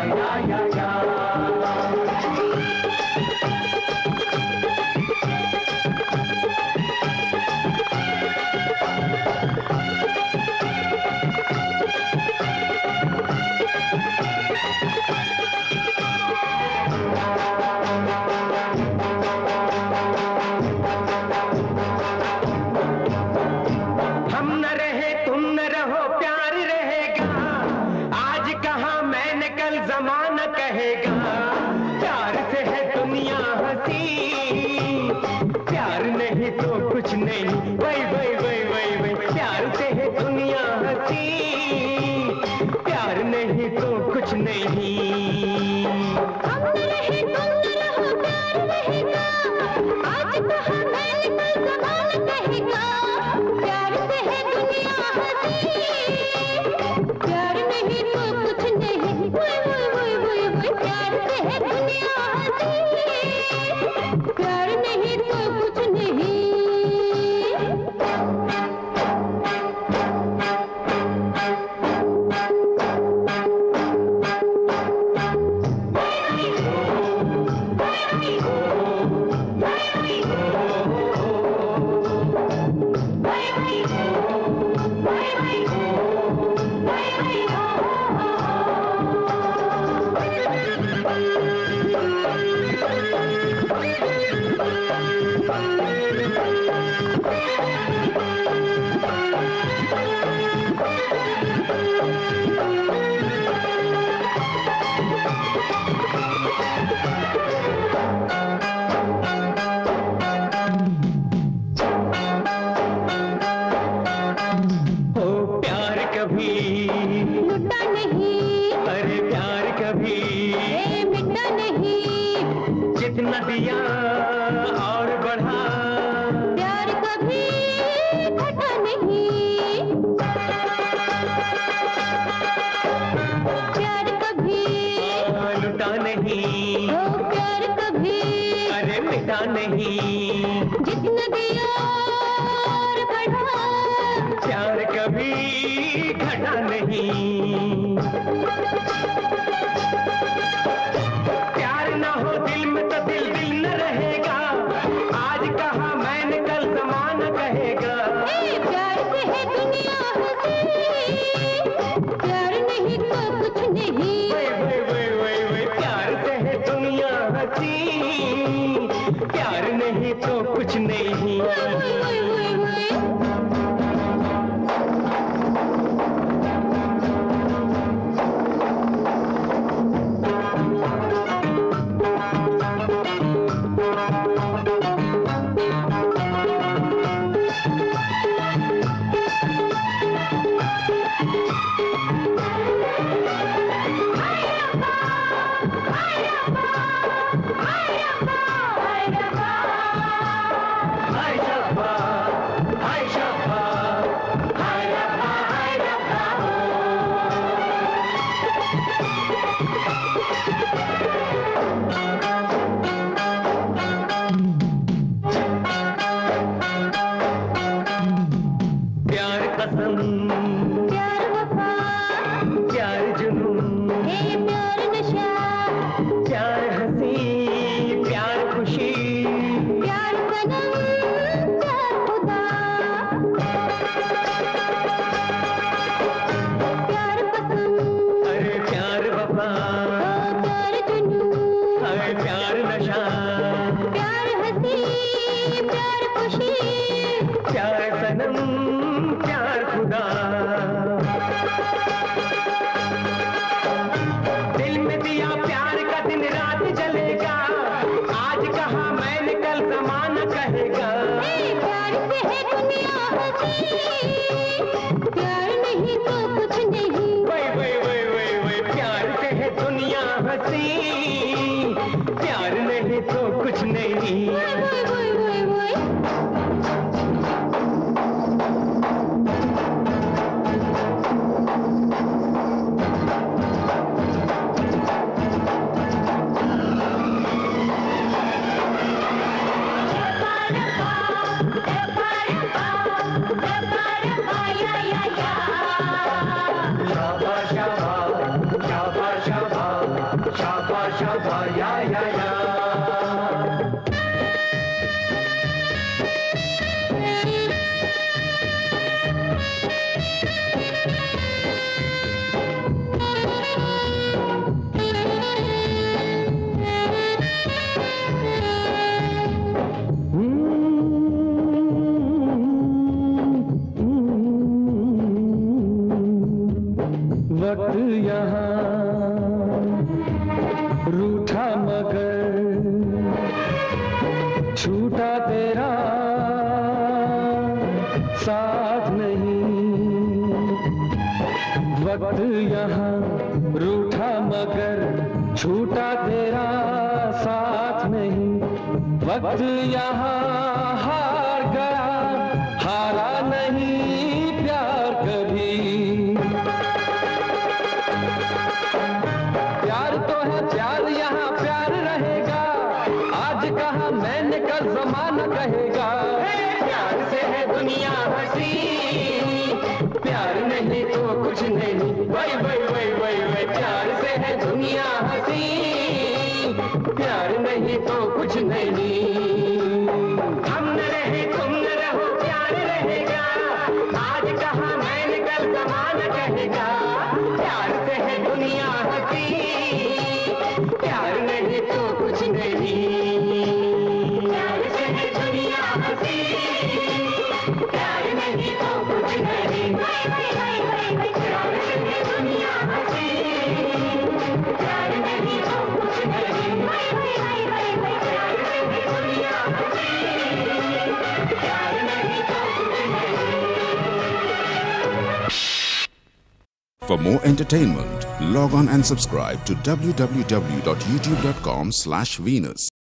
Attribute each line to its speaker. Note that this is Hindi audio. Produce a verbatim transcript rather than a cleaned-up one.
Speaker 1: या या या। हम न रहे तुम न रहो प्यार रहेगा, आज कहा मैंने कल जमाना कहेगा। प्यार से है दुनिया हंसी, प्यार नहीं तो कुछ नहीं। वही वही वही वही वही प्यार से है दुनिया हंसी, प्यार नहीं तो कुछ नहीं।
Speaker 2: हम न रहे तुम न रहो प्यार रहेगा, आज कहा मैंने कल जमाना कहेगा। प्यार से है दुनिया हंसी, प्यार नहीं तो कुछ नहीं। वही वही वही वही वही प्यार से है दुनिया हंसी, प्यार नहीं तो कुछ नहीं। लुटा नहीं,
Speaker 1: अरे प्यार कभी
Speaker 2: ए मिटा नहीं।
Speaker 1: जितना दिया और बढ़ा,
Speaker 2: प्यार कभी घटा नहीं। प्यार कभी
Speaker 1: लुटा नहीं,
Speaker 2: ओ प्यार कभी
Speaker 1: अरे मिटा नहीं।
Speaker 2: जितना दिया और बढ़ा,
Speaker 1: प्यार कभी घटा नहीं। प्यार ना हो दिल में तो दिल दिल न रहेगा, आज कहा मैंने कल जमाना कहेगा।
Speaker 2: ए प्यार से है दुनिया हंसी, प्यार नहीं तो कुछ नहीं।
Speaker 1: वही वही वही वही वही प्यार से है दुनिया हंसी, प्यार नहीं तो कुछ नहीं।
Speaker 2: वही वही वही वही प्यार वफा,
Speaker 1: प्यार जुनून,
Speaker 2: ए प्यार नशा,
Speaker 1: प्यार हंसी, प्यार खुशी,
Speaker 2: प्यार सनम, प्यार खुदा। प्यार कसम,
Speaker 1: अरे प्यार वफा,
Speaker 2: ओ प्यार जुनून,
Speaker 1: अरे प्यार नशा,
Speaker 2: प्यार हंसी, प्यार खुशी,
Speaker 1: प्यार सनम, प्यार खुदा। दिल में दिया प्यार का दिन रात जलेगा, आज कहा मैंने कल जमाना कहेगा।
Speaker 2: ए प्यार से है दुनिया हंसी, प्यार नहीं तो कुछ नहीं।
Speaker 1: वही वही वही वही वही प्यार से है दुनिया हंसी, प्यार नहीं तो कुछ नहीं।
Speaker 2: वही वही वही वही
Speaker 1: शाबाश शाबाश शाबाश शाबाश शाबा शाबा या या या। वक्त यहाँ रूठा मगर छूटा तेरा साथ नहीं। वक्त यहाँ रूठा मगर छूटा तेरा साथ नहीं। वक्त यहाँ हार गया हारा नहीं प्यार कभी। प्यार तो है प्यार यहाँ प्यार रहेगा। आज कहा मैंने कल ज़माना कहेगा। प्यार से है दुनिया हंसी, प्यार नहीं तो कुछ नहीं। वही वही वही वही वही प्यार से है दुनिया हंसी, प्यार नहीं तो कुछ नहीं। हम न रहे तुम न रहो प्यार रहेगा। आज कहा मैंने कल ज़माना कहेगा। प्यार से है दुनिया हंसी, प्यार नहीं तो कुछ नहीं। प्यार से है दुनिया हंसी, प्यार नहीं तो कुछ नहीं। प्यार से है दुनिया हंसी, प्यार नहीं तो कुछ नहीं। प्यार से है दुनिया हंसी, प्यार नहीं तो कुछ नहीं।
Speaker 3: For more entertainment, log on and subscribe to w w w dot youtube dot com slash Venus.